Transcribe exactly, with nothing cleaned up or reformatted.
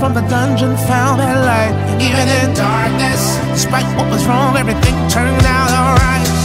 from the dungeon found at light. Even in darkness, despite what was wrong, everything turned out alright.